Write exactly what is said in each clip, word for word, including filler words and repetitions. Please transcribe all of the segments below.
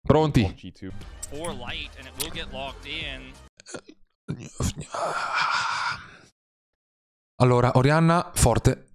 Pronti? Allora, Orianna, forte.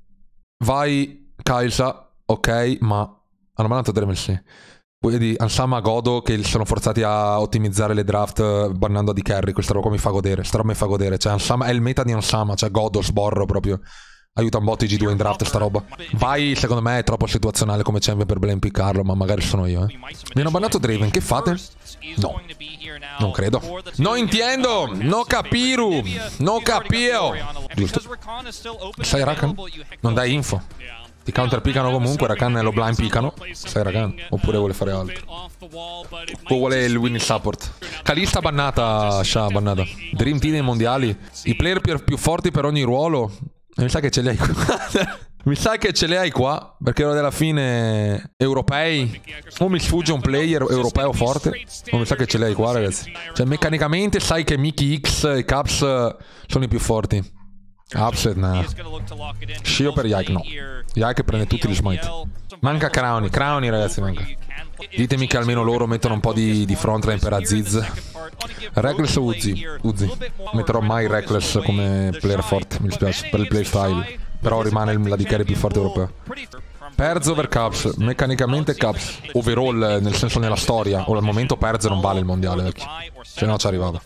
Vai, Kaisa, ok, ma hanno bannato Dremelsi. Quindi Ansama, Godo, che sono forzati a ottimizzare le draft bannando a di carry. Questa roba qua mi fa godere, sta roba mi fa godere. Cioè, Ansama è il meta di Ansama, cioè Godo, sborro proprio. Aiuta un botto i G due in draft sta roba. Vai, secondo me è troppo situazionale come champion per blame piccarlo, ma magari sono io, eh. Mi hanno bannato Draven, che fate? No, non credo. No intendo, no capiru, no capio. Giusto. Sai Rakan? Non dai info. Ti counter piccano comunque, Rakan e lo blind piccano. Sai Rakan? Oppure vuole fare altro. O vuole il winning support. Kalista bannata, Sha bannata. Dream Team nei mondiali. I player più, più forti per ogni ruolo. Mi sa che ce li hai qua. Mi sa che ce li hai qua. Perché ora della fine europei. O mi sfugge un player europeo forte. O mi sa che ce li hai qua, ragazzi. Cioè meccanicamente sai che Mickey X e Caps sono i più forti. Upset, no. Shio per Yike, no. Yike prende tutti gli smite. Manca Crowny, Crowny ragazzi manca. Ditemi che almeno loro mettono un po' di, di frontline per Aziz. Reckless o Uzi? Uzi. Metterò mai Reckless come player forte, mi dispiace, per il playstyle. Però rimane la D carry più forte europeo. Perz over Caps, meccanicamente Caps. Overall, nel senso nella storia. Ora al momento Perz non vale il mondiale, vecchio. Se no ci arrivava.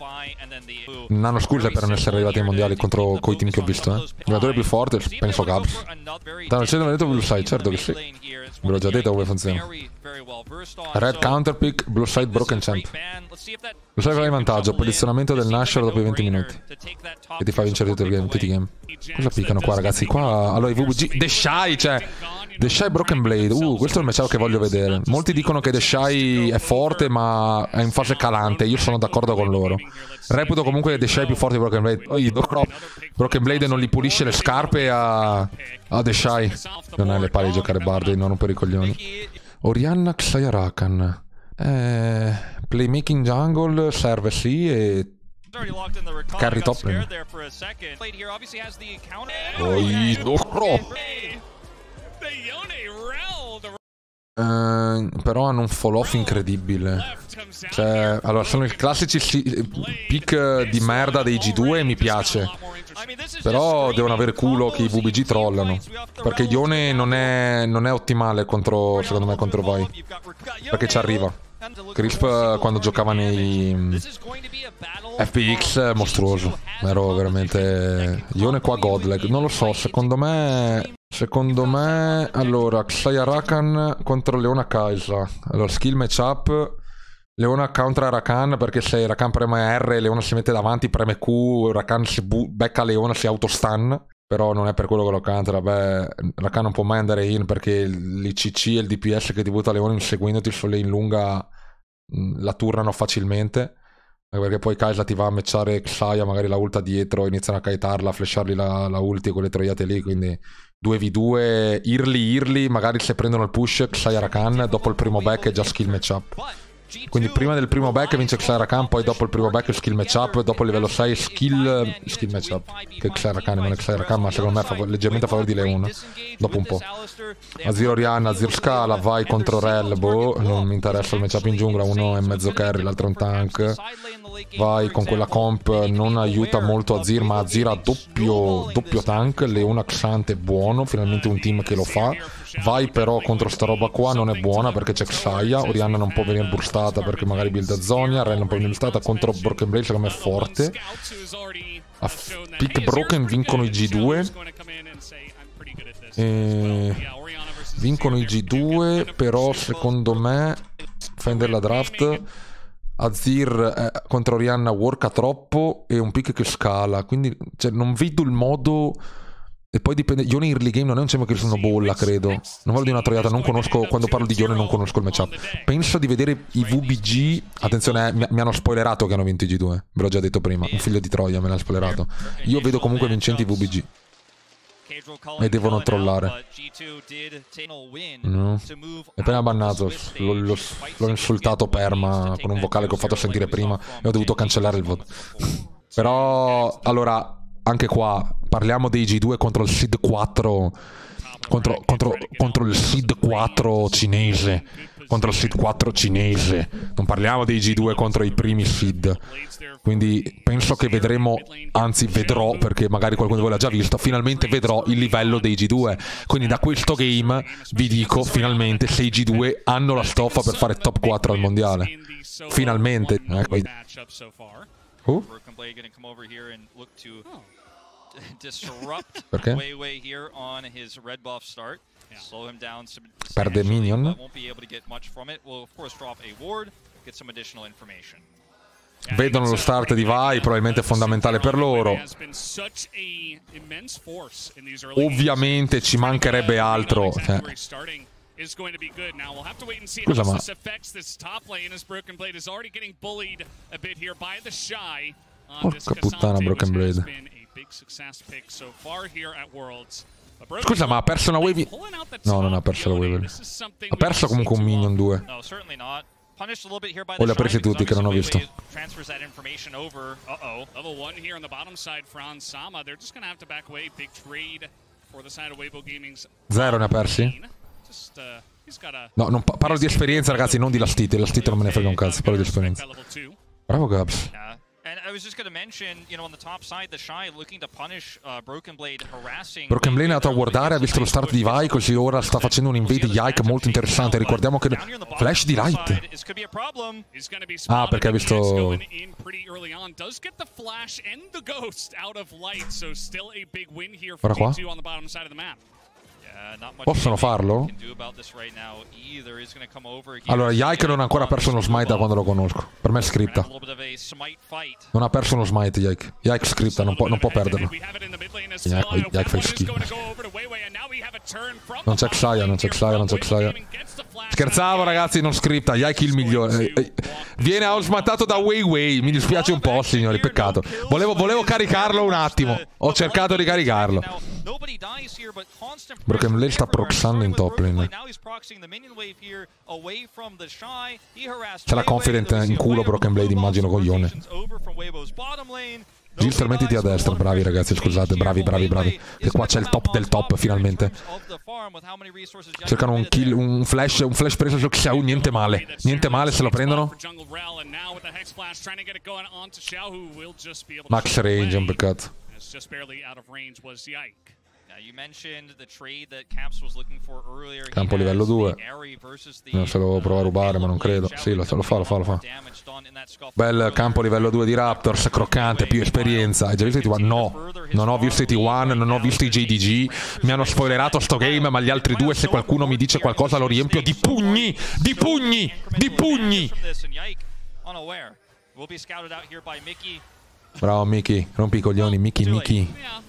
Non hanno scuse per non essere arrivati ai mondiali contro coi team che ho visto, eh. Il giocatore più forte, penso Caps. Danno centro detto Blue Side, certo che sì. Ve l'ho già detto come funziona. Red counter pick, Blue Side broken champ. Blue Side va in vantaggio, posizionamento del Nashor dopo i venti minuti. Che ti fa vincere tutto il game, tutti i game. Cosa piccano qua ragazzi? Qua, allora i V V G, The Shy, cioè... The Shy Broken Blade, uh, questo è il matchup che voglio vedere. Molti dicono che The Shy è forte ma è in fase calante, io sono d'accordo con loro. Reputo comunque che The Shy è più forte di Broken Blade. Oh, Broken Blade non gli pulisce le scarpe a, a The Shy. Non è le palle di giocare Bardo, non per i coglioni. Orianna Xayah Rakan. Eh, playmaking jungle serve sì e... Carry top lane. Oi, no. Uh, però hanno un fall off incredibile. Cioè, allora sono i classici pick di merda dei G due e mi piace. Però devono avere culo che i V B G trollano. Perché Ione non è, non è ottimale contro, secondo me, contro Vai. Perché ci arriva. Crisp quando giocava nei F P X mostruoso. Ero veramente... Ione qua godlike. Non lo so, secondo me... Secondo me... Allora, Xayah Rakan contro Leona Kaisa. Allora, skill matchup... Leona counter Rakan perché se Rakan preme R, Leona si mette davanti, preme Q, Rakan si becca Leona, si autostun. Però non è per quello che lo counter. Vabbè, Rakan non può mai andare in perché l'I C C e il D P S che ti butta Leona inseguendoti su lane lunga la turnano facilmente. Perché poi Kaisa ti va a matchare Xayah, magari la ulta dietro, iniziano a kaitarla, a flashargli la, la ulti e quelle troiate lì, quindi due v due, early early, magari se prendono il push Xayah Rakan, dopo il primo back è già skill matchup. Quindi prima del primo back vince Xayah Rakan, poi dopo il primo back skill matchup, dopo il livello sei skill skill matchup. Che Xayah Rakan non è Xayah Rakan, ma secondo me è leggermente a favore di Leona. Dopo un po'. Azir Orianna, Azir Scala, vai contro Rel, boh, non mi interessa il matchup in giungla, uno è mezzo carry, l'altro è un tank. Vai con quella comp, non aiuta molto Azir, ma Azir ha doppio, doppio tank, Leona Xante è buono, finalmente un team che lo fa. Vai però contro sta roba qua, non è buona perché c'è Xayah, Orianna non può venire burstata perché magari build a Zonia, Rel non può venire burstata, contro Broken Blade secondo me è forte. A pick Broken vincono i G due. E... Vincono i G due, però secondo me Fender la draft... Azir eh, contro Orianna worka troppo e un pick che scala, quindi cioè, non vedo il modo. E poi dipende. Ione in early game non è un champion che sono bolla, credo. Non voglio di una troiata, non conosco. Quando parlo di Ione non conosco il matchup. Penso di vedere i V B G. Attenzione, eh, mi, mi hanno spoilerato che hanno vinto i G due. Ve l'ho già detto prima. Un figlio di Troia me l'ha spoilerato. Io vedo comunque vincenti i V B G. E devono trollare. No. E appena bannato. L'ho insultato perma con un vocale che ho fatto sentire prima e ho dovuto cancellare il voto. Però allora anche qua parliamo dei G due contro il Seed quattro. Contro, contro, contro il Seed quattro cinese. contro il seed quattro cinese. Non parliamo dei G due contro i primi seed. Quindi penso che vedremo, anzi vedrò, perché magari qualcuno di voi l'ha già visto, finalmente vedrò il livello dei G due. Quindi da questo game vi dico finalmente se i G due hanno la stoffa per fare top quattro al mondiale. Finalmente. Ecco. Uh? Perché? Perde minion. Vedono lo start di Vi, probabilmente è fondamentale per loro. Ovviamente ci mancherebbe altro. Eh. Scusa, ma porca puttana Broken Blade. Scusa, ma ha perso una wave? No, non ha perso la wave. Ha perso comunque un minion due. O li ha presi tutti che non ho visto. Zero ne ha persi? No, non pa parlo di esperienza, ragazzi, non di last hit. Last hit non me ne frega un cazzo, parlo di esperienza. Bravo Gabs. Broken Blade è andato a guardare, ha visto lo start di Vi, così ora sta facendo un invade di Yike molto interessante. Ricordiamo che flash di Light. Ah, perché ha visto... Guarda qua. Possono farlo? Allora, Yike non ha ancora perso uno smite da quando lo conosco. Per me è scripta. Non ha perso uno smite, Yike. Yike scripta, non può, non può perderlo. Yike, Yike fa schifo. Non c'è Xayah, non c'è Xayah, non c'è Xayah. Scherzavo, ragazzi, non scripta. Yike il migliore. Viene outsmatato da Wei Wei. Mi dispiace un po', signori, peccato. Volevo, volevo caricarlo un attimo. Ho cercato di caricarlo. Broken Blade sta proxando in top lane. C'è la confident in culo Broken Blade, immagino, coglione. Gilster, mettiti a destra, bravi ragazzi, scusate, bravi, bravi, bravi. Che qua c'è il top del top, finalmente. Cercano un kill, un flash, un flash preso su Xiao, niente male. Niente male se lo prendono. Max range, un peccato. Campo livello due. Non se lo provo a rubare, ma non credo. Sì, lo, lo fa, lo fa, lo fa. Bel campo livello due di Raptors, croccante, più esperienza. Hai già visto i T uno? No, non ho visto i T uno, non ho visto i J D G. Mi hanno spoilerato sto game, ma gli altri due, se qualcuno mi dice qualcosa, lo riempio di pugni! Di pugni! Di pugni! Bravo Mickey, rompi i coglioni, Mickey, Mickey.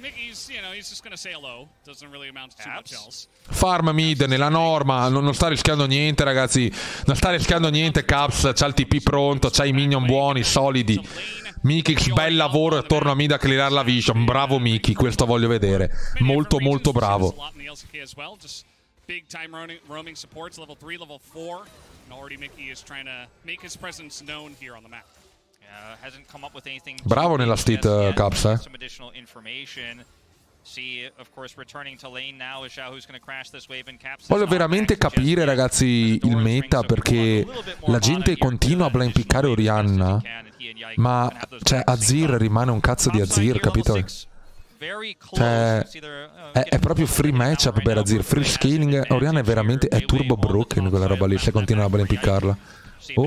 Farm mid nella norma, non, non sta rischiando niente ragazzi, non sta rischiando niente Caps, c'ha il T P pronto, c'ha i minion buoni, solidi. Mickey, bel lavoro e torno a mid a clearare la vision, bravo Mickey, questo voglio vedere, molto molto bravo. Big time roaming supports level three, level four, and already Mickey is trying to make his presence known here on the map. Bravo nella stit uh, Caps, eh. Voglio veramente capire ragazzi il meta, perché la gente continua a blind piccare Orianna, ma cioè Azir rimane un cazzo di Azir, capito? Cioè è, è proprio free matchup per Azir, free scaling. Orianna è veramente, è turbo broken quella roba lì, se continua a blind piccarla. Oh.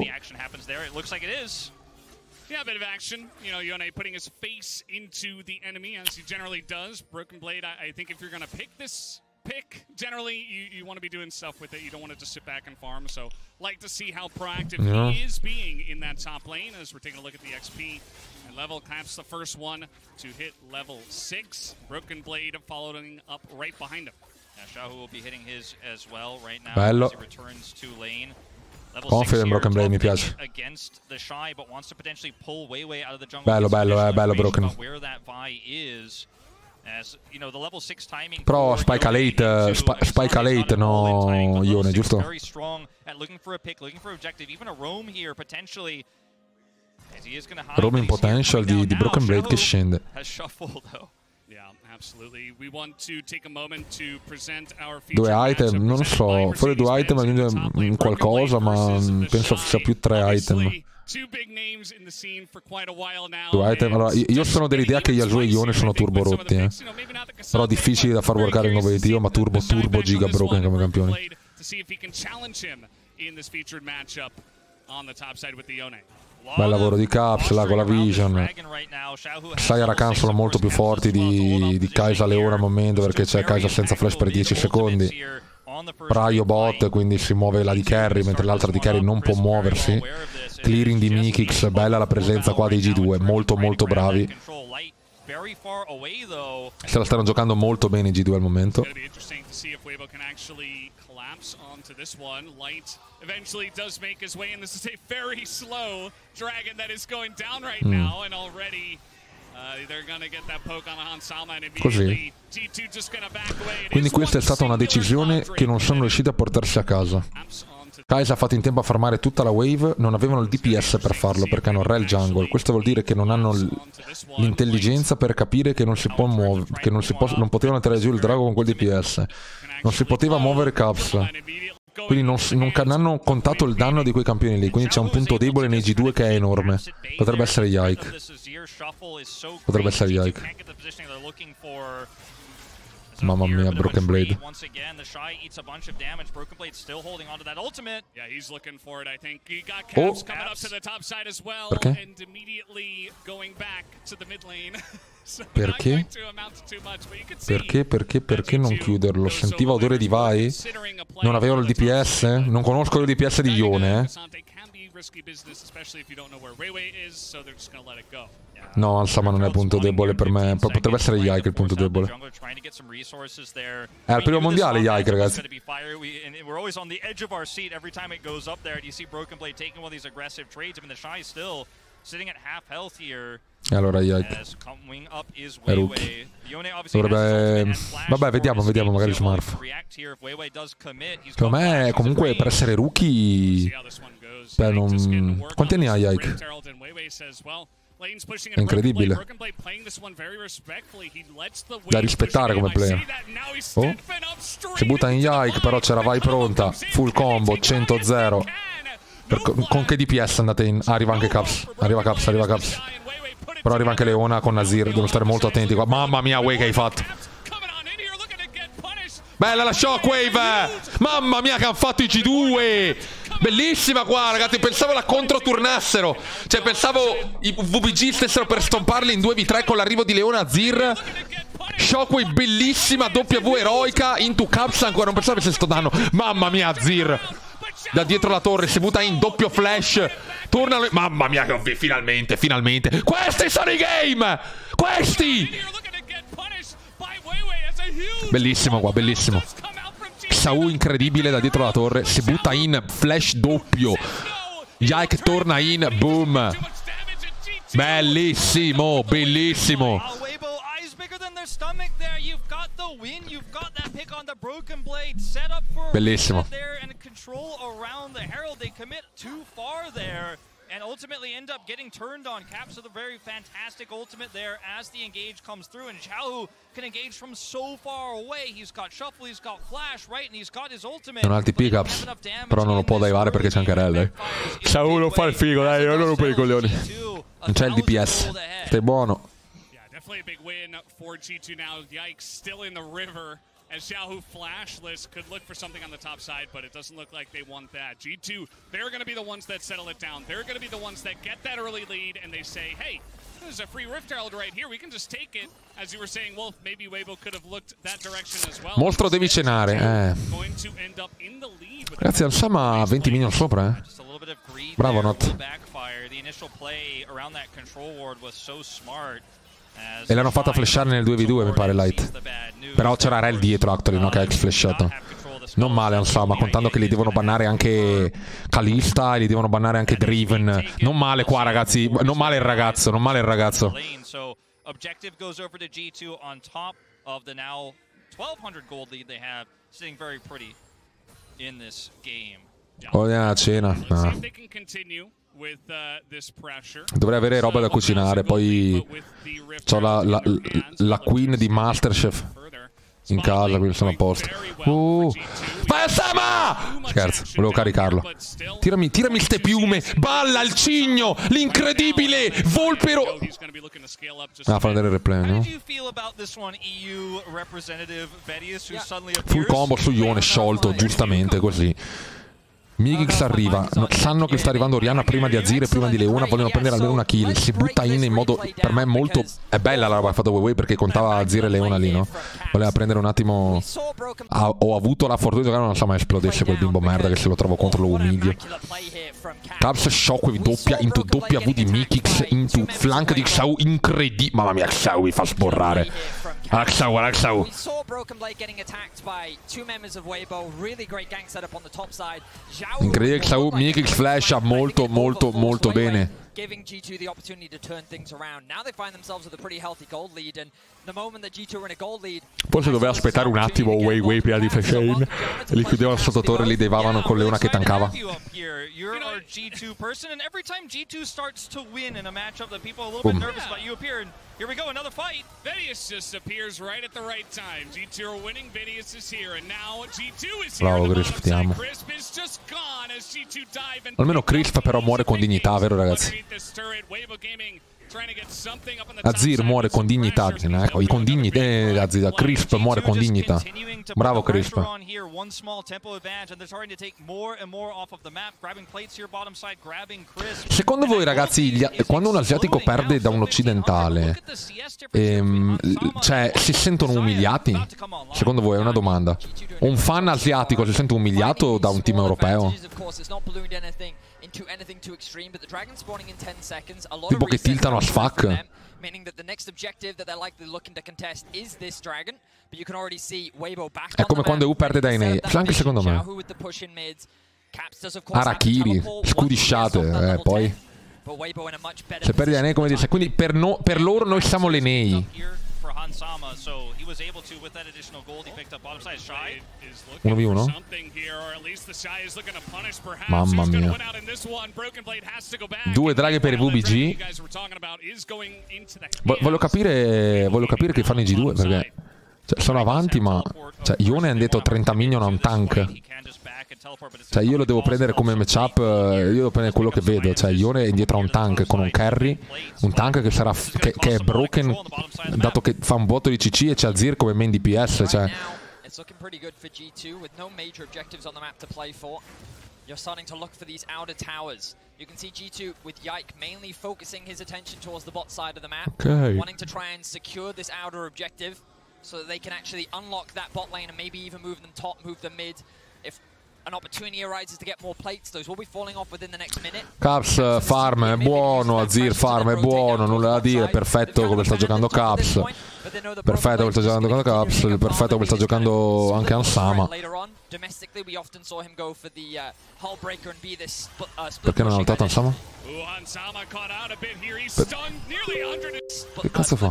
Yeah, a bit of action. You know, Yone putting his face into the enemy, as he generally does. Broken Blade, I, I think if you're going to pick this pick, generally you, you want to be doing stuff with it. You don't want to just sit back and farm. So, like to see how proactive yeah. he is being in that top lane, as we're taking a look at the X P. And level Caps the first one to hit level six. Broken Blade following up right behind him. Now, Shahu will be hitting his as well right now as he returns to lane. Confident Broken Blade, mi piace. Bello, bello, eh, bello Broken. Però spike late, sp spike late, no, Ione, giusto? Roaming potential di, di Broken Blade che scende. Due item, non so, fuori due item aggiunge qualcosa, ma penso sia più tre item. Due item, allora, io sono dell'idea che Yasuo e Ione sono turbo rotti, eh. Però difficili da far workare in competitivo, ma turbo turbo giga broken come campioni. Bel lavoro di Caps là con la Vision. Sai, Rakan sono molto più forti di, di Kai'Sa Leona al momento, perché c'è Kai'Sa senza flash per dieci secondi. Praio bot, quindi si muove la di carry, mentre l'altra di carry non può muoversi. Clearing di Mikix, bella la presenza qua dei G due, molto molto bravi. Se la stanno giocando molto bene i G due al momento. Mm. Così. Quindi questa è stata una decisione che non sono riusciti a portarsi a casa. Kai'Sa ha fatto in tempo a farmare tutta la wave, non avevano il D P S per farlo perché hanno Rel Jungle. Questo vuol dire che non hanno l'intelligenza per capire che non si può muovere, che non, si può, non potevano tirare giù il drago con quel D P S. Non si poteva muovere Caps. Quindi non, non hanno contato il danno di quei campioni lì. Quindi c'è un punto debole nei G due che è enorme. Potrebbe essere Yike. Potrebbe essere Yike. Mamma mia, Broken Blade. Oh. Perché? Perché? Perché, perché, perché non chiuderlo? Sentiva odore di vai? Non avevano il D P S? Non conosco il D P S di Ione, eh. No, Ansama non è punto debole per me. Potrebbe essere Yike il punto debole. È al primo mondiale Yike, ragazzi. E allora Yike è rookie. Dovrebbe... Vabbè, vediamo, vediamo magari Smurf. Secondo me comunque per essere rookie... Beh, non... Quanti anni ha Yike? È incredibile. Da rispettare come player. Oh. Si butta in Yike, però c'era vai pronta. Full combo, cento zero. Per, con che D P S andate in? Ah, arriva anche Caps. Arriva Caps, arriva Caps. Però arriva anche Leona con Nazir. Devono stare molto attenti qua. Mamma mia, way che hai fatto. Bella la Shockwave. Mamma mia che hanno fatto i G due. Bellissima qua, ragazzi. Pensavo la controturnassero. Cioè pensavo i V P G stessero per stomparli in due v tre con l'arrivo di Leona Azir. Shockwave bellissima, W eroica. Into Caps ancora. Non pensavo avesse sto danno. Mamma mia, Azir da dietro la torre si butta in doppio flash. Torna. Mamma mia che ovvio. Finalmente, finalmente. Questi sono i game. Questi. Bellissimo qua, bellissimo. Xiao incredibile da dietro la torre. Si butta in flash doppio. Yike torna in. Boom. Bellissimo, bellissimo. Bellissimo. And ultimately end up getting turned on. Caps with a very fantastic ultimate there as the engage comes through, and Xiao can engage from so far away. He's got shuffle, he's got flash, right, and he's got his ultimate. Non ha il T P Caps, però non lo può divare perché c'è anche Rel, dai. Xiao non fa il figo, dai, non lo rompe i coglioni. Non c'è il D P S. Stai buono. Yeah, definitely a big win for G two now. Yikes, still in the river. As Xiao flashless could look for something on the top side, but it doesn't look like they want that. G two, they're going to be the ones that settle it down. They're going to be the ones that get that early lead, and they say, hey, there's a free Rift Herald right here. We can just take it. As you were saying, Wolf, maybe Weibo could have looked that direction as well. Mostro devi cenare, eh. Grazie al Sama, venti minion sopra, eh. Bravo, Not. E l'hanno fatta flashare nel due v due, mi pare, Light. Però c'era Rel dietro, actually, no? Che ha ex-flashato. Non male, Ansama, contando che gli devono bannare anche Kalista e gli devono bannare anche Driven. Non male qua, ragazzi. Non male il ragazzo, non male il ragazzo. Oh, yeah, cena. No. Dovrei avere roba da cucinare. Poi c'ho la, la, la queen di Masterchef in casa, quindi sono a posto. Uh. Vai a Sama! Scherzo, volevo caricarlo. Tirami, tirami ste piume. Balla il cigno, l'incredibile Volpero. Ah, fa vedere il replay, no? Full combo su Ione, sciolto, giustamente così. Migix arriva, no, sanno che sta arrivando Orianna prima di Azir e prima di Leona, vogliono prendere almeno una kill, si butta in in modo, per me molto, è bella la roba che ha fatto Weiwei perché contava Azir e Leona lì, no? Voleva prendere un attimo, ha, ho avuto la fortuna di giocare, non so mai esplodesse quel bimbo merda che se lo trovo contro lo umidio. Caps Shockwave doppia, into doppia V di Migix, into flank di Xiao, incredibile, mamma mia Xiao mi fa sborrare. Ah, Xiao, guarda Xiao. Incredibile Xiao, Migix flasha molto molto molto bene. Giving G two the opportunity to turn things around. Now they find themselves with a pretty healthy gold lead, and the moment that G two are in a gold lead, forse doveva aspettare un attimo Weiwei prima di Fashane e li chiudevano sotto torre, li devavano con Leona che tankava. You're our G two person, and every time G two starts to win in a matchup that people are a little bit nervous about, you appear, and here we go, another fight. Vedius just appears right at the right time. G two are winning, Vedius is here, and now G two is here. Bravo Crisp, ti amo. Almeno Crisp però muore con dignità, vero ragazzi? Azir muore con dignità, ecco, con dignità, eh, Azir, Crisp muore con dignità. Bravo Crisp. Secondo voi ragazzi, gli, quando un asiatico perde da un occidentale, ehm, cioè si sentono umiliati? Secondo voi è una domanda. Un fan asiatico si sente umiliato da un team europeo? Tipo che tiltano a sfuck. È come quando E U perde da Enei, anche secondo me. Harakiri, scudisciate, eh, poi se perdi da Enei come dice, quindi per, no, per loro noi siamo le Enei. uno v uno? Mamma mia. Due draghe per i V B G. Voglio capire, voglio capire che fanno i G due perché cioè, sono avanti, ma cioè, Ione ha detto trenta minion a un tank. Cioè io lo devo prendere come matchup, io devo prendere quello che vedo. Cioè Ione è indietro a un tank con un carry, un tank che sarà che, che è broken, dato che fa un botto di C C, e c'è Azir come main D P S. Cioè you're starting to look for these outer towers. You can see G two with Yike mainly focusing his attention towards the bot side of the map, okay, wanting to try and secure this outer objective so that they can actually unlock that bot lane and maybe even move them top, move them mid. If an opportunity arises to get more plates, those will be falling off within the next minute. Caps farm è buono, Azir farm è buono, nulla da dire, perfetto come sta giocando Caps. Perfetto come sta giocando Caps, perfetto come sta giocando anche Ansama. Perché non ha ultato Ansama? Che cazzo fa?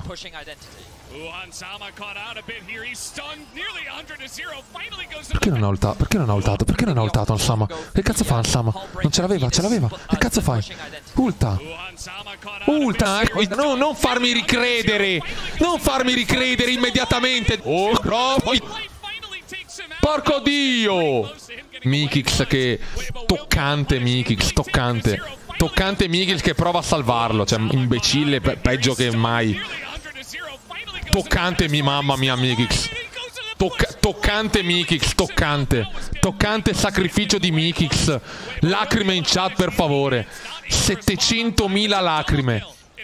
Perché non ha ultato? Perché non ha ultato? Perché non ha ultato Ansama? Che cazzo fa Ansama? Non ce l'aveva, ce l'aveva. Che cazzo fai? Ulta. Ulta. No, non farmi ricredere. Non farmi ricredere immediatamente. Oh, troppo. Porco Dio. Migix che... Toccante Migix, toccante. Toccante Migix che prova a salvarlo. Cioè, imbecille, pe peggio che mai. Toccante mi mamma mia Migix. Tocca toccante Migix, toccante. Toccante sacrificio di Migix. Lacrime in chat per favore. settecentomila lacrime.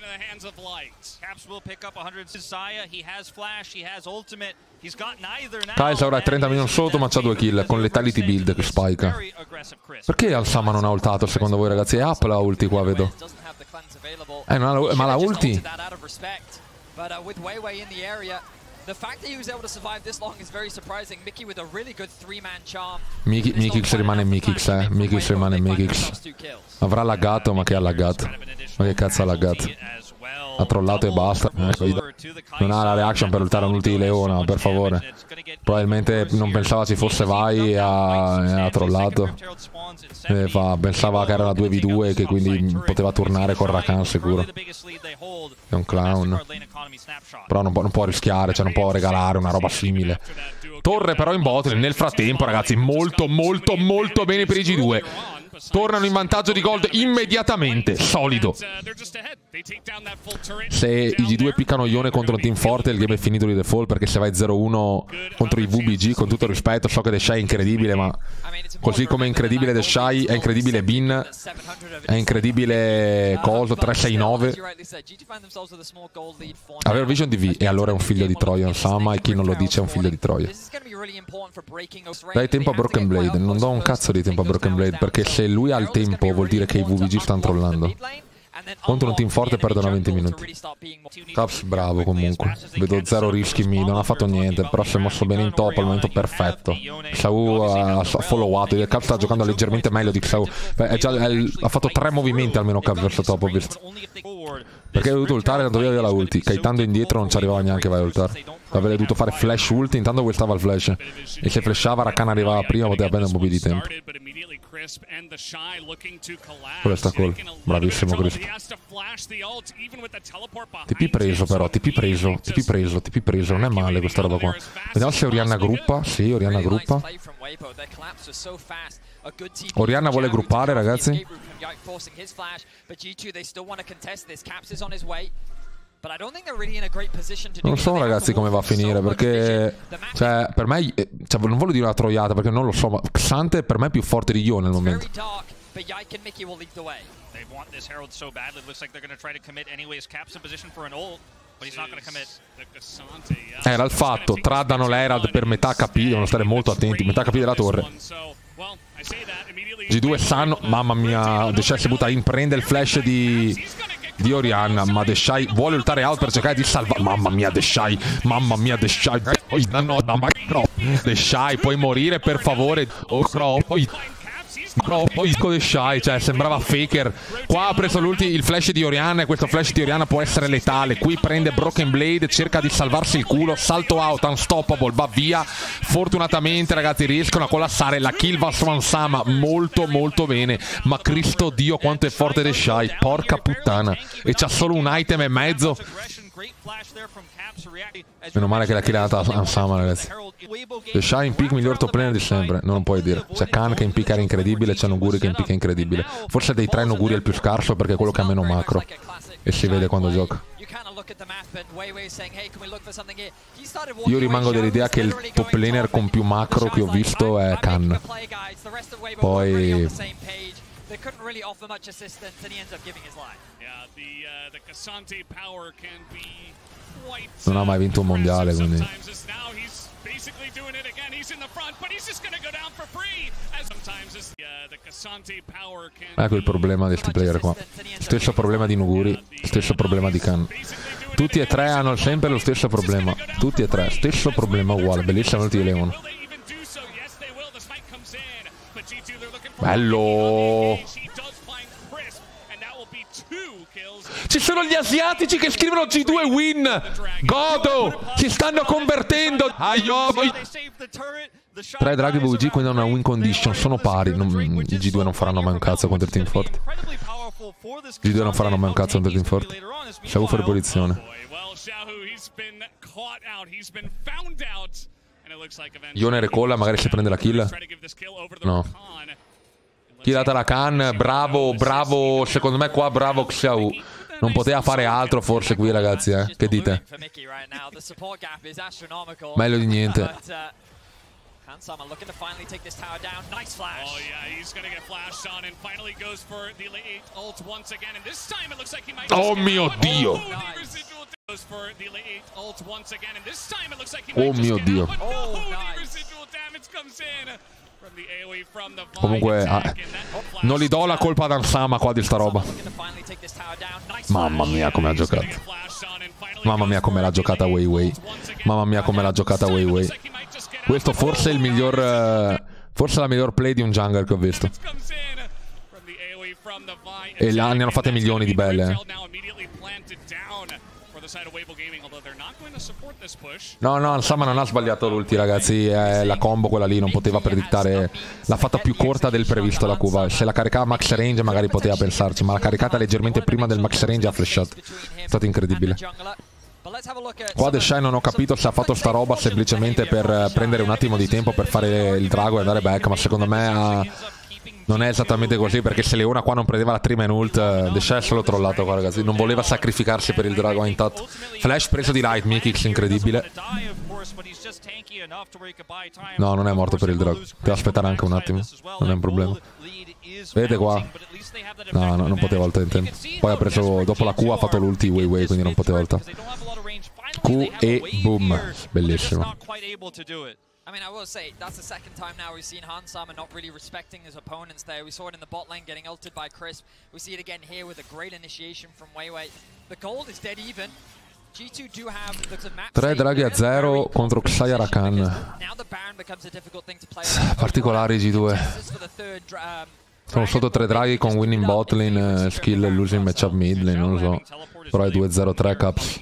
Kai'Sa ora è trenta milioni sotto ma c'ha due kill con letality build che spike. Perché Ansama non ha ultato secondo voi ragazzi? È up la ulti qua vedo. Eh non ha, ma la ulti? But uh, with Weiwei in the area, the fact that he was able to survive this long is very surprising. Mickey with a really good three-man charm. Migix rimane Migix, eh. Migix rimane Migix. Avrà laggato, ma che ha laggato? Ma che cazzo ha laggato? Ha trollato e basta. Ecco, non ha la reaction per ultare un ulti di Leona, per favore. Probabilmente non pensava ci fosse vai e ha, e ha trollato. E fa, pensava che era la due vu due e che quindi poteva turnare con Rakan sicuro. È un clown. Però non può, non può rischiare, cioè non può regalare una roba simile. Torre però in bot nel frattempo, ragazzi, molto molto molto bene per i G due. Tornano in vantaggio di gold immediatamente, solido. Se i G due piccano Ione contro un team forte, il game è finito di default, perché se vai zero uno contro i V B G, con tutto il rispetto, so che The Shy è incredibile, ma così come è incredibile The Shy, è incredibile Bin, è incredibile Coso tre sei nove. Avere Vision D V e allora è un figlio di Troia, insomma, e chi non lo dice è un figlio di Troia. Dai tempo a Broken Blade. Non do un cazzo di tempo a Broken Blade, perché se lui ha il tempo vuol dire che i V V G stanno trollando. Contro un team forte perdono venti minuti. Caps bravo comunque. Vedo zero rischi in mid, non ha fatto niente, però si è mosso bene in top al momento perfetto. Xau ha followato, il Caps sta giocando leggermente meglio di Xau. È già, è, ha fatto tre movimenti almeno Caps verso top, ho visto. Perché ha dovuto ultare, tanto via della ulti. Kaitando indietro non ci arrivava neanche vai a ultare. Avrebbe dovuto fare flash ulti, intanto lui stava il flash. E se flashava Rakan arrivava prima, poteva prendere un po' più di tempo. Quello sta call. Bravissimo Crisp. T P preso però, T P preso, T P preso, T P preso. Non è male questa roba qua. Vediamo se Orianna gruppa. Sì, Orianna gruppa. Orianna vuole gruppare, ragazzi. Non so ragazzi come va a finire, perché cioè per me, cioè, non voglio dire una troiata perché non lo so, ma Xante per me è più forte di Ione al momento. Era il fatto, traddano l'Herald per metà H P, devono stare molto attenti, metà H P della torre. G due sanno, mamma mia, The Shy si butta in, prende il flash di... di Orianna, ma The Shy vuole ultare out per cercare di salvare. Mamma mia The Shy, mamma mia The Shy. No, no, no, The Shy, puoi morire per favore. Oh no, poi no, poi The Shy, cioè sembrava Faker. Qua ha preso l'ulti, il flash di Orianna, e questo flash di Orianna può essere letale. Qui prende Broken Blade, cerca di salvarsi il culo, salto out, unstoppable, va via. Fortunatamente ragazzi riescono a collassare, la kill va su Ansama molto molto bene. Ma Cristo Dio quanto è forte The Shy, porca puttana. E c'ha solo un item e mezzo. Meno male che la kill è andata a Ansama, ragazzi. The Shy in pick miglior top laner di sempre, non lo puoi dire. C'è Khan che in pick era incredibile, c'è Nuguri che in pick è incredibile. Forse dei tre Nuguri è il più scarso perché è quello che ha meno macro. E si vede quando gioca. Io rimango dell'idea che il top laner con più macro che ho visto è Khan. Poi... non ha mai vinto un mondiale, quindi... ecco il problema di questi player qua. Stesso problema di Nuguri, stesso problema di Khan. Tutti e tre hanno sempre lo stesso problema. Tutti e tre, stesso problema uguale. Bellissimo l'ulti di Leon. Bello! Ci sono gli asiatici che scrivono G due win. Godo, si stanno convertendo. Tre draghi V V G quindi hanno una win condition, sono pari. Non, i G due non faranno mai un cazzo contro il team forte. I G due non faranno mai un cazzo contro il team forte. Xau fuori posizione. Ione recolla, magari si prende la kill. No. Killata la Khan, bravo, bravo, secondo me qua bravo Xau. Non poteva fare altro forse qui ragazzi, eh? Che dite? Meglio di niente. Ansama looking to finally take this tower down. Nice flash. Oh yeah, he's gonna get flashed on and finally goes for the late ult once again. And this time it looks like he might. Oh mio Dio. Oh mio Dio. Comunque ah, non gli do la colpa ad Ansama qua di sta roba. Mamma mia come ha giocato. Mamma mia come l'ha giocata Wei Wei. Mamma mia come l'ha giocata Wei Wei. Questo forse è il miglior uh, forse la miglior play di un jungler che ho visto. E ne hanno fatte milioni di belle. No, no, Ansama non ha sbagliato l'ulti, ragazzi. È la combo quella lì, non poteva predittare. L'ha fatta più corta del previsto la Q V. Se la caricava max range magari poteva pensarci, ma l'ha caricata leggermente prima del max range e ha flashato. È stato incredibile. Qua The Shy non ho capito se ha fatto sta roba semplicemente per prendere un attimo di tempo per fare il drago e andare back, ma secondo me ha... non è esattamente così, perché se Leona qua non prendeva la trim and ult, The Shy è solo trollato qua, ragazzi. Non voleva sacrificarsi per il drago intatto. Flash preso di Light, Mikix, incredibile. No, non è morto per il drago. Deve aspettare anche un attimo, non è un problema. Vedete qua? No, no, non poteva ultare in tempo. Poi ha preso, dopo la Q ha fatto l'ulti Wei Wei, quindi non poteva ultare. Q e boom. Bellissimo. I mean, I will say, that's the second time now we've seen Hansama not really respecting his opponents there. We saw it in the bot lane getting ulted by Crisp. We see it again here with a great initiation from Wei Wei. The gold is dead even. G two do have the map. tre draghi a zero contro Xayah Rakan. Now the Baron becomes a difficult thing to play. Particolari G due. Sono sotto tre draghi con winning bot lane, skill losing matchup mid lane, non lo so. Però è due zero tre caps.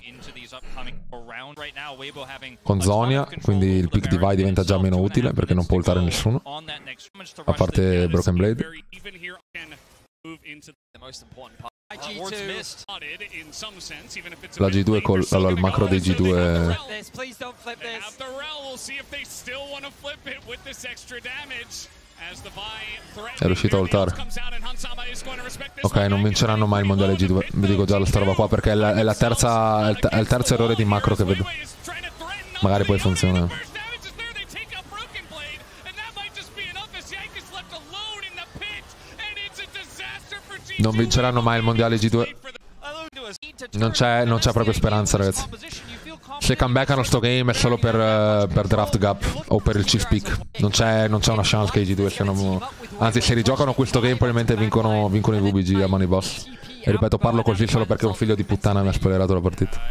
Con Zonia, quindi il pick di Vi diventa già meno utile perché non può ultare nessuno, a parte Broken Blade. La G due col allora, il macro dei G due è riuscito a ultare. Ok, non vinceranno mai il mondiale G due. Vi dico già la sta roba qua perché è, la, è, la terza, è, il, è il terzo errore di macro che vedo. Magari poi funziona. Non vinceranno mai il mondiale G due. Non c'è proprio speranza, ragazzi. Se comebackano sto game è solo per, uh, per draft gap o per il chief pick. Non c'è una chance che i G due siano... Anzi, se rigiocano questo game probabilmente vincono, vincono i V B G a Money Boss. E ripeto, parlo così solo perché un figlio di puttana mi ha spoilerato la partita.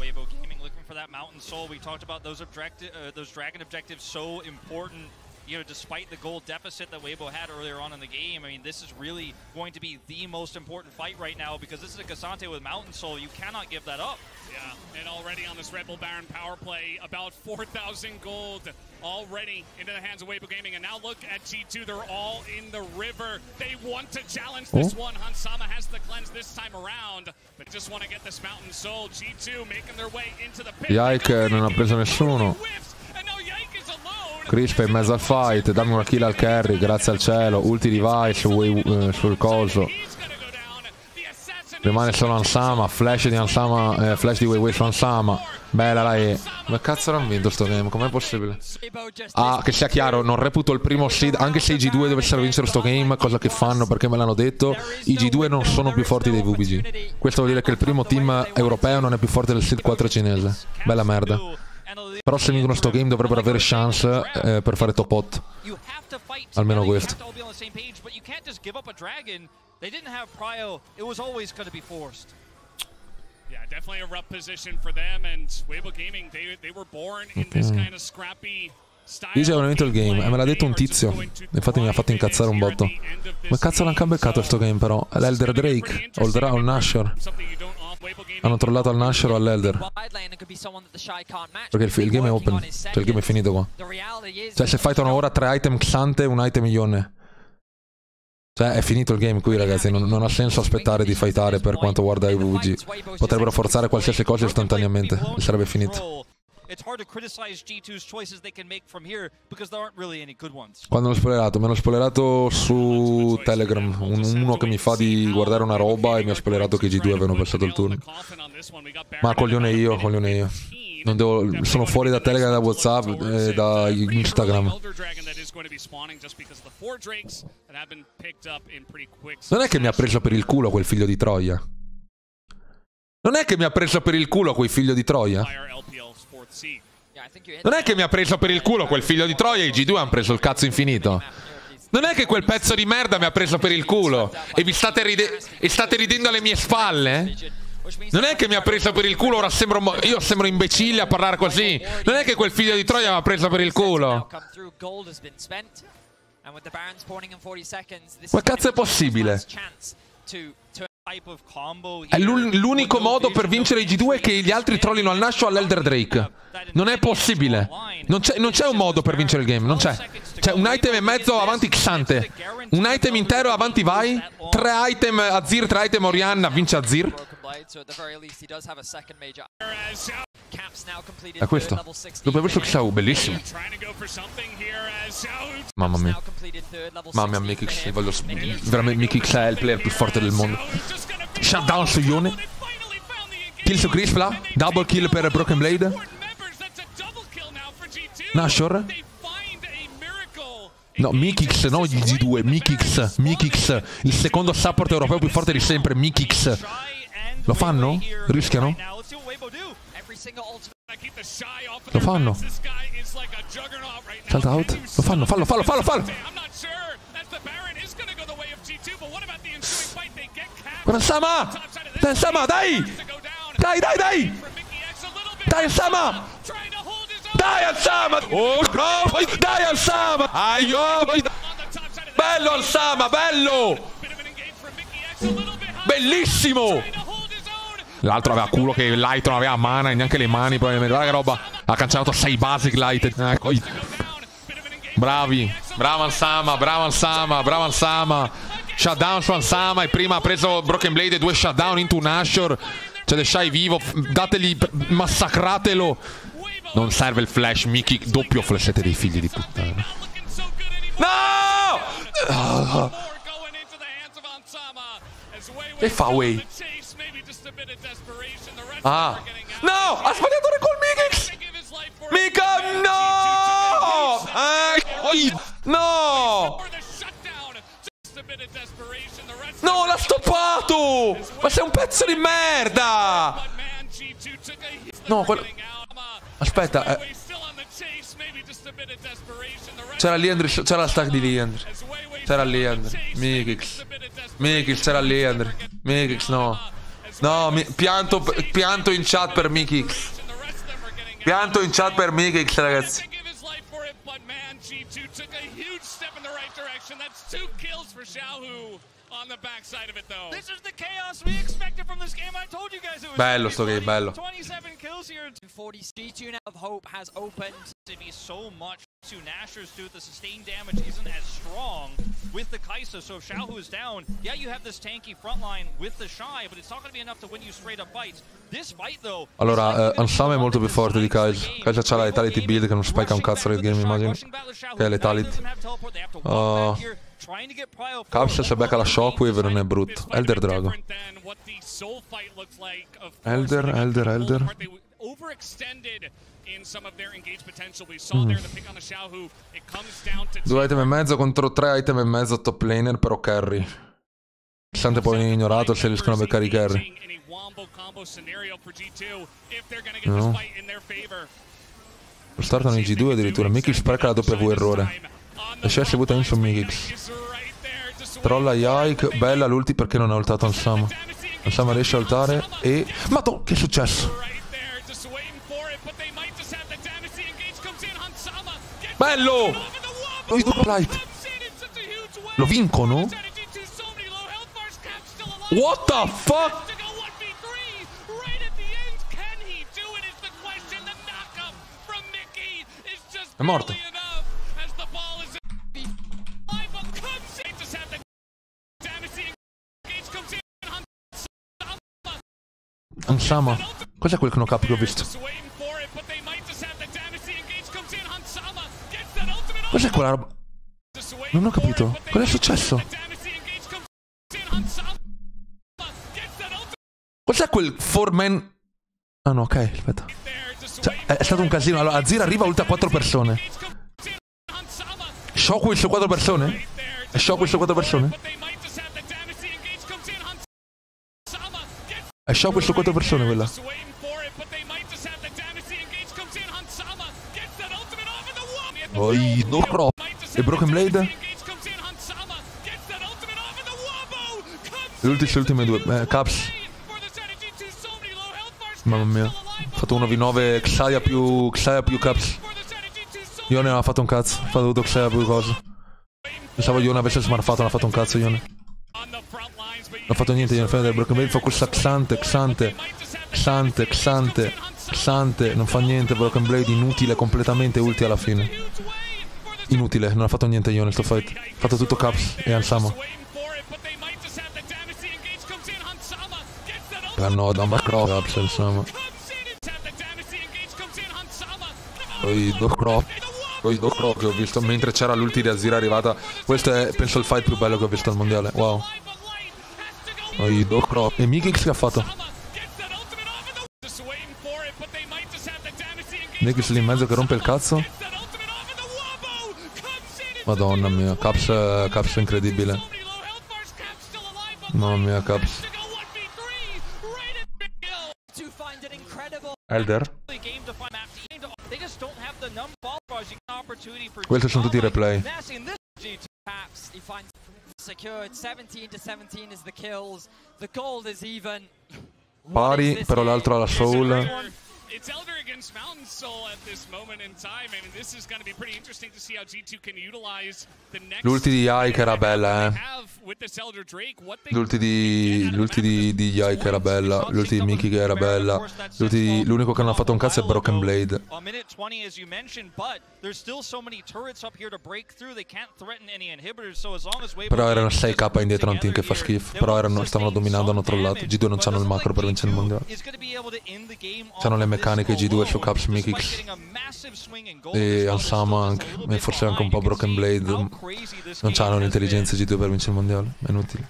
You know, despite the gold deficit that Weibo had earlier on in the game, I mean, this is really going to be the most important fight right now because this is a K'Sante with Mountain Soul. You cannot give that up. Yeah, and already on this Red Bull Baron power play, about four thousand gold already into the hands of Weibo Gaming. And now look at G two, they're all in the river. They want to challenge this oh. one. Hansama has the cleanse this time around, but just want to get this Mountain Soul. G two making their way into the pit. Yike non ha preso nessuno. Crisp è in mezzo al fight, dammi una kill al carry, grazie al cielo. Ulti di Vi su uh, sul coso. Rimane solo Ansama, flash di Ansama, eh, flash di Wei Wei su Ansama. Bella lei. Come cazzo l'hanno vinto sto game? Com'è possibile? Ah, che sia chiaro, non reputo il primo seed, anche se i G due dovessero vincere sto game, cosa che fanno perché me l'hanno detto, i G due non sono più forti dei V B G. Questo vuol dire che il primo team europeo non è più forte del seed quattro cinese. Bella merda. Però se vincono sto game dovrebbero avere chance eh, per fare top otto. Almeno questo. Dice che hanno vinto il game e me l'ha detto un tizio. Infatti mi ha fatto incazzare un botto. Ma cazzo l'hanno comebackato sto game però? L'Elder Drake o il, o il Nashor. Hanno trollato al Nashor o all'Elder. Perché il, il game è open. Cioè il game è finito qua. Cioè se fightano ora tre item Xante e un item Ione. Cioè è finito il game qui, ragazzi. Non, non ha senso aspettare di fightare per quanto riguarda i V V G. Potrebbero forzare qualsiasi cosa istantaneamente e sarebbe finito. Quando l'ho spoilerato? Me l'ho spoilerato su Telegram. Un, uno che mi fa di guardare una roba e mi ha spoilerato che i G due avevano passato il turno. Ma coglione io, coglione io. Non devo, sono fuori da Telegram, da WhatsApp e da Instagram. Non è che mi ha preso per il culo quel figlio di Troia. Non è che mi ha preso per il culo quel figlio di Troia. Non è che mi ha preso per il culo quel figlio di Troia e i G due hanno preso il cazzo infinito. Non è che quel pezzo di merda mi ha preso per il culo e vi state, ride e state ridendo alle mie spalle? Non è che mi ha preso per il culo, ora sembro, io sembro imbecille a parlare così. Non è che quel figlio di Troia mi ha preso per il culo. Ma cazzo è possibile? È l'unico modo per vincere i G due che gli altri trollino al Nash o all'Elder Drake. Non è possibile. Non c'è un modo per vincere il game, non c'è. C'è un item e mezzo avanti Xante. Un item intero avanti vai. Tre item Azir, tre item Orianna, vince Azir. È questo. Dopo aver visto Xiao, bellissimo. Mamma mia. Mamma mia, Mikix, voglio veramente Mikix è il player più forte del mondo. Shutdown su Yone. Kill su Crispla. Double kill per Broken Blade. Nashor. No, Mikix, no gli G due, Mikix, Mikix, il secondo support europeo più forte di sempre, Mikix. Lo fanno? Rischiano? Lo fanno? Shout out? Lo fanno, fallo, fallo, fallo, fallo! Guarda Sama! Dai Sama, dai! Dai, dai, dai! Dai Sama! Dai Al-Sama! Oh no! Dai Al-Sama! Aio! Bello Al-Sama, bello! Bellissimo! L'altro aveva culo che Light non aveva mana e neanche le mani probabilmente. Guarda che roba! Ha cancellato sei basic Light. Ecco. Bravi! Bravo Al-Sama, bravo Al-Sama, bravo Al-Sama! Shutdown su Al-Sama e prima ha preso Broken Blade e due shutdown into Nashor. C'è The Shy vivo, dategli, massacratelo! Non serve il flash, Mickey, doppio flash, siete dei figli di puttana. No! Oh. E fa away. Ah. No! Ha sbagliato recall Mikix! Mika, no! Eh, no! No, l'ha stoppato! Ma sei un pezzo di merda! No, quello... Aspetta, eh. C'era Liandry, c'era la stack di Liandry. C'era Liandry. Mikix. Mikix, c'era Liandry. Mikix, no. No, mi... pianto, pianto in chat per Mikix. Pianto in chat per Mikix, ragazzi. Bello sto game, bello. To Nashor's too, the sustained damage isn't as strong with the Kai'Sa, so if Xiaohu is down, yeah, you have this tanky front line with the Shy, but it's not going to be enough to win you straight up fights. This fight though... Allora, eh, Al-Sama è molto più forte di Kai'Sa. Kai'Sa c'ha la Letality build che non spike un cazzo nel game, immagino. Che è Letality. Uh, Caps se becca la Shockwave non è brutto. Elder Drago. Elder, Elder, Elder. Mm. Due item e mezzo contro tre item e mezzo top laner, però carry. Sante poi ignorato se riescono a beccare i carry. No. Lo startano i G due addirittura. Mikix spreca la W errore. La Shy si butta in su Mikix. Trolla Yike. Bella l'ulti perché non ha ultato Al-Sama. Al-Sama riesce a ultare e... Madonna, che è successo? Bello! Lo vincono? What the fuck? È morto. Al-Sama. Cos'è quel knock up che ho visto? Cos'è quella roba? Non ho capito. Cosa è successo? Cos'è quel four man... Ah no, ok, aspetta. Cioè, è stato un casino. Allora, Azir arriva ulta quattro persone. Shockwave su quattro persone? È Shockwave su quattro persone? È Shockwave su quattro persone quella. Oi, no crop. E Broken Blade? Le ultime, le ultime due. Eh, Caps. Mamma mia. Ho fatto uno v nove Xayah più... Xayah più Caps. Yone non ha fatto un cazzo. Ha fatto Xayah più cosa. Pensavo Yone avesse smarfato, non ha fatto un cazzo Yone. ho fatto niente io nel finale del Broken Blade. Fa questa Xante, Xante, Xante, Xante, Xante. Non fa niente Broken Blade, inutile completamente, ulti alla fine. Inutile, non ha fatto niente io nel sto fight. Ha fatto tutto Caps e Hansama. Ah no, da macro Caps e Hansama. Poi do crop. Poi do crop che ho visto mentre c'era l'ulti di Azir arrivata. Questo è penso il fight più bello che ho visto al mondiale. Wow. Poi do crop. E Mikix che ha fatto? Mikix lì in mezzo che rompe il cazzo. Madonna mia, Caps, Caps incredibile. Mamma mia, Caps. Elder? Questi sono tutti i replay. Pari, però l'altro ha la soul. It's Elder against Mountain Soul at this moment in time, and this is going to be pretty interesting to see how G two can utilize the next. L'ulti di Yike era bella, eh. L'ulti di l'ulti di, di Yike era bella, l'ulti di Mickey che era bella. L'unico che non ha fatto un cazzo è Broken Blade. Però erano sei K indietro a un team che fa schifo. Però erano, stavano dominando, hanno trollato. G due non c'hanno il macro per vincere il mondiale. C'hanno le meccaniche G due su Caps, Mikix e Hansama anche. E forse anche un po' Broken Blade. Non c'hanno l'intelligenza G due per vincere il mondiale. È inutile.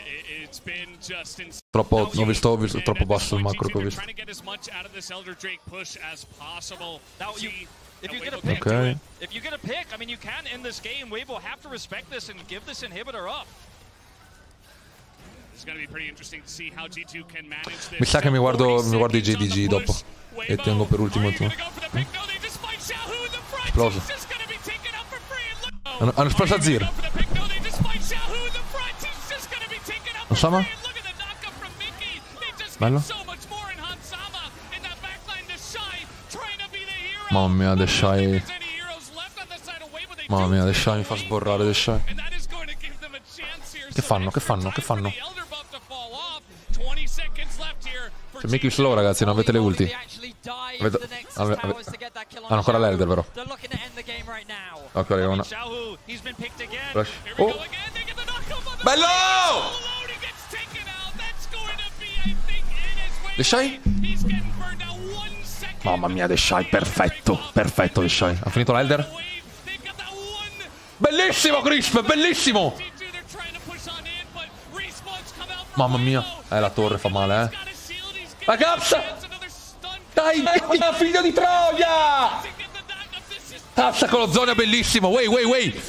Troppo, ho visto, ho visto troppo basso il macro che ho visto. If you get a pick, okay. If you get a pick, I mean, you can end this game. Wave will have to respect this and give this inhibitor up. Mi sa che mi guardo, mi guardo i J D G dopo e tengo per ultimo ultimo. Esploso. Hanno, hanno esploso Azir. Hansama? Bello. Mamma mia, The Shy. Mamma mia, The Shy mi fa sborrare The Shy. Che fanno? Che fanno? Che fanno? C'è Mickey slow, ragazzi, non avete le ulti. Avete... Ave... Ave... Ah, ancora l'Elder, però. Ok, una. Flash. Oh! Bello! The Shy? Mamma mia, The Shy, perfetto. Perfetto, The Shy. Ha finito l'Elder? Bellissimo, Crisp, bellissimo! Mamma mia. Eh, la torre fa male, eh. La Caps! Dai, dai, figlio di Troia! Caps con lo zona bellissimo. Wey, wey, wey.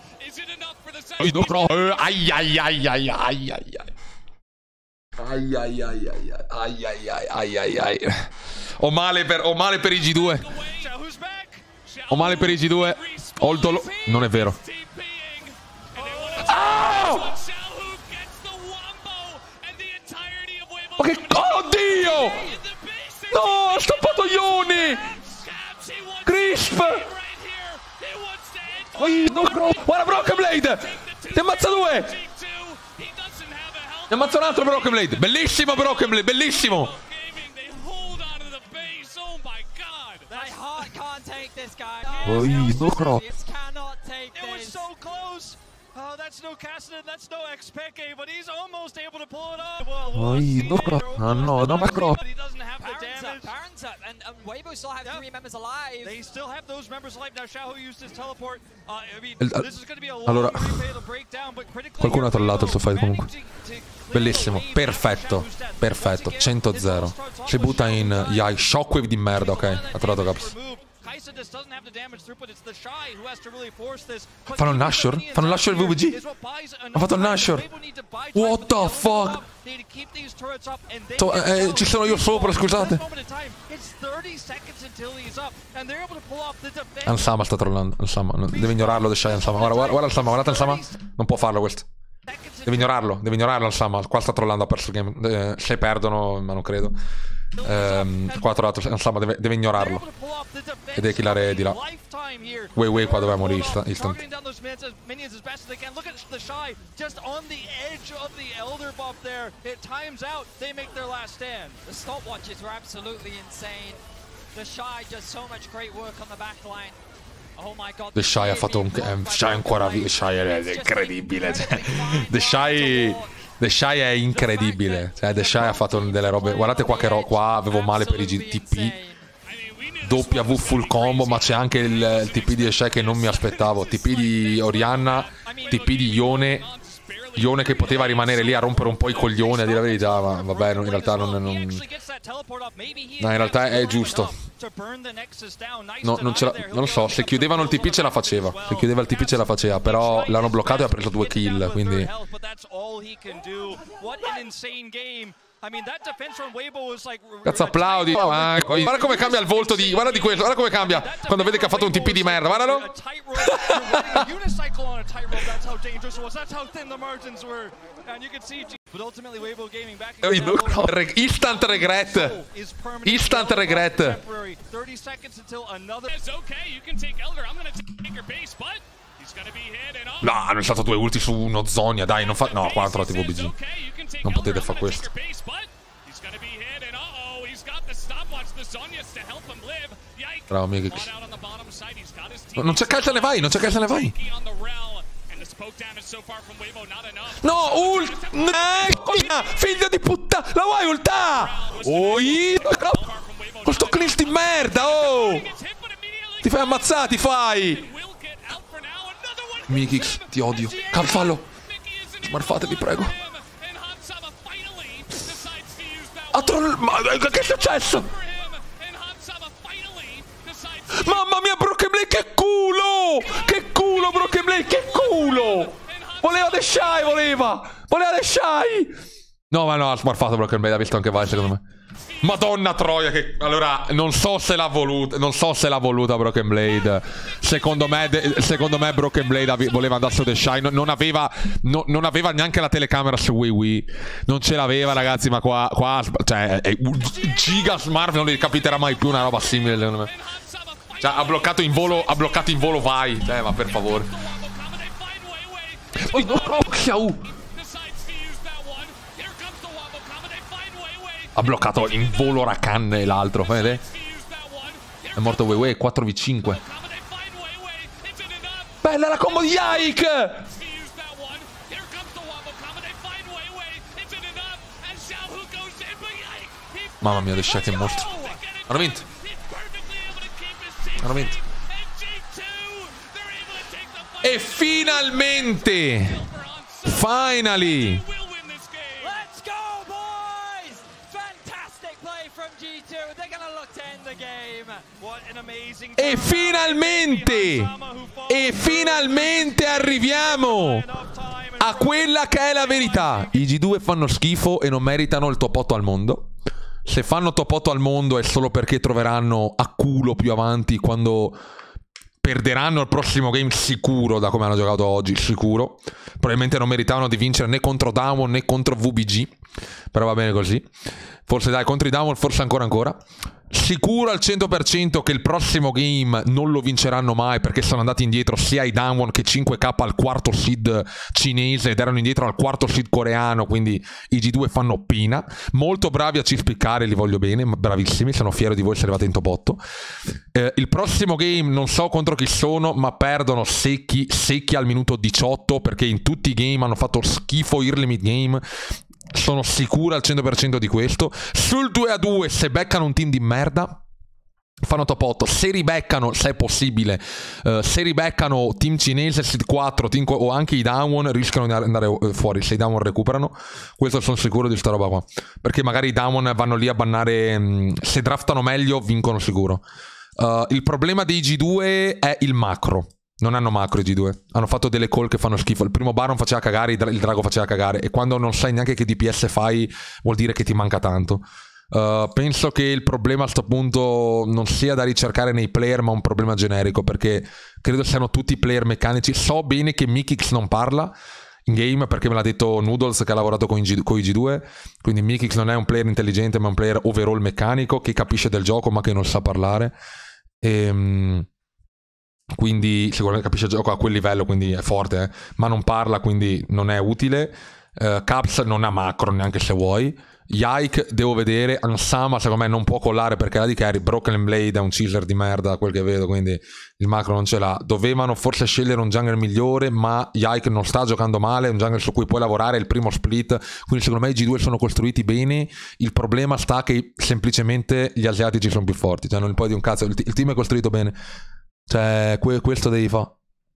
Ai, ai, ai, ai, ai, ai, ai. Ai, ai, ai, ai, ai, ai, ai, ai, ai, ai. Ho male per, ho male per i G due. Ho male per i G due. Ho il dolore. Non è vero. Oh! Ma che... Oddio! No, ha stoppato Ioni! Crisp! Guarda Broken Blade! Ti ammazza due! Ti ammazza un altro Broken Blade! Bellissimo Broken Blade, bellissimo! Oh, no crop. Oh, that's no Cassidy, that's no X P K, but he's almost able to pull it off. Oh, no crop. Ah no, no crop. He doesn't have the damage. Baron's up, and, and Weibo still have three members alive. They still have those members alive. Now Xiaohu used his teleport. Uh, I mean, Il, this is going to be a long allora, replay to break down, but critically qualcuno ha trollato il suo fight comunque. Bellissimo, perfetto, perfetto, cento zero. Si butta in Yai, shockwave di merda, ok. Ha trovato Caps. Fanno il Nashor? Fanno il Nashor il V V G? Ha fatto il Nashor? What the fuck? To, eh, ci sono io sopra, scusate. Hansama sta trollando. Hansama, deve ignorarlo The Shy. Hansama, guarda, guarda, guarda Hansama, guardate Hansama. Non può farlo questo. Deve ignorarlo, deve ignorarlo Hansama. Qua sta trollando, ha perso il game. Eh, se perdono, ma non credo. ehm, qua tra l'altro Ansama deve, deve ignorarlo e deve killare di là. Wei Wei qua doveva morire instant. The Shy ha fatto un... Eh, Shy ancora... The Shy è incredibile, cioè. The Shy... The Shy è incredibile. Cioè, The Shy ha fatto delle robe... Guardate qua che ro... qua avevo male per i T P. W full combo, ma c'è anche il, il T P di The Shy che non mi aspettavo. T P di Orianna, T P di Yone. Yone che poteva rimanere lì a rompere un po' i coglioni, a dire la verità, ma vabbè, in realtà non... non... No, in realtà è giusto. No, non ce la... Non lo so, se chiudevano il T P ce la faceva. Se chiudeva il T P ce la faceva, però l'hanno bloccato e ha preso due kill, quindi... Cazzo, applaudi. Oh, ma... Guarda come cambia il volto di... Guarda di questo, guarda come cambia quando vede che ha fatto un T P di merda, guardalo. Instant regret. Instant regret. No, hanno stato due ulti su uno Zonia, dai, non fa... No, qua hanno trovato i V B G. Non potete fare questo. Bravo Migix. Non c'è calza, ne vai, non c'è calza, ne vai. No, ult... Figlio di puttana, la vuoi ulta? Oh, io... Con sto cleanse di merda, oh! Ti fai ammazzare, ti fai! Migix, ti odio. Calfallo. Smarfate, vi prego. A troll... Ma che è successo? Mamma mia, Broken Blade, che culo! Che culo, Broken Blade, che culo! Voleva The Shy, voleva! Voleva The Shy! No, ma no, ha smarfato Broken Blade, ha visto anche vai, secondo me. Madonna troia, che... Allora, non so se l'ha voluta, non so se l'ha voluta Broken Blade. Secondo me, secondo me Broken Blade voleva andare su The Shy. Non, non aveva, no, non aveva neanche la telecamera su Wei Wei. Non ce l'aveva, ragazzi, ma qua, qua cioè, è un giga smart, non li capiterà mai più una roba simile, secondo me. Cioè, ha bloccato in volo, ha bloccato in volo, vai. Cioè, ma per favore. Oh, oh, ha bloccato in volo Rakan e l'altro, vede? È morto Wei Wei, quattro v cinque. Bella la combo di Yike! Mamma mia, The Shy che mostro. Hanno vinto. Hanno vinto. E finalmente! Finally! E finalmente, e finalmente arriviamo a quella che è la verità. I G due fanno schifo e non meritano il top otto al mondo. Se fanno top otto al mondo è solo perché troveranno a culo più avanti quando perderanno il prossimo game sicuro, da come hanno giocato oggi, sicuro. Probabilmente non meritavano di vincere né contro Damwon né contro V B G, però va bene così. Forse dai, contro i Damwon forse ancora ancora. Sicuro al cento per cento che il prossimo game non lo vinceranno mai, perché sono andati indietro sia i Damwon che cinque K al quarto seed cinese ed erano indietro al quarto seed coreano, quindi i G due fanno pena. Molto bravi a ci spiccare, li voglio bene, bravissimi, sono fiero di voi essere arrivati in top otto. Eh, il prossimo game non so contro chi sono, ma perdono secchi, secchi al minuto diciotto, perché in tutti i game hanno fatto schifo early mid game. Sono sicuro al cento per cento di questo. Sul due a due, se beccano un team di merda, fanno top otto. Se ribeccano, se è possibile, uh, se ribeccano team cinese, seed quattro, team o anche i Damwon, rischiano di andare fuori. Se i Damwon recuperano, questo sono sicuro di sta roba qua, perché magari i Damwon vanno lì a bannare. Mh, se draftano meglio, vincono sicuro. uh, Il problema dei G due è il macro. Non hanno macro i G due. Hanno fatto delle call che fanno schifo. Il primo Baron faceva cagare, il drago faceva cagare. E quando non sai neanche che D P S fai, vuol dire che ti manca tanto. Uh, penso che il problema a sto punto non sia da ricercare nei player, ma un problema generico, perché credo siano tutti player meccanici. So bene che Migix non parla. in game, perché me l'ha detto Noodles che ha lavorato con i G due, quindi Mikix non è un player intelligente ma è un player overall meccanico che capisce del gioco ma che non sa parlare, e, quindi sicuramente capisce il gioco a quel livello, quindi è forte, eh? Ma non parla, quindi non è utile. uh, Caps non ha macro neanche se vuoi. Yike devo vedere. Ansama secondo me non può collare perché la di carry. Broken Blade è un cheeser di merda quel che vedo, quindi il macro non ce l'ha. Dovevano forse scegliere un jungler migliore, ma Yike non sta giocando male, è un jungler su cui puoi lavorare, è il primo split, quindi secondo me i G due sono costruiti bene. Il problema sta che semplicemente gli asiatici sono più forti, cioè non puoi di un cazzo, il, il team è costruito bene, cioè que- questo devi fare.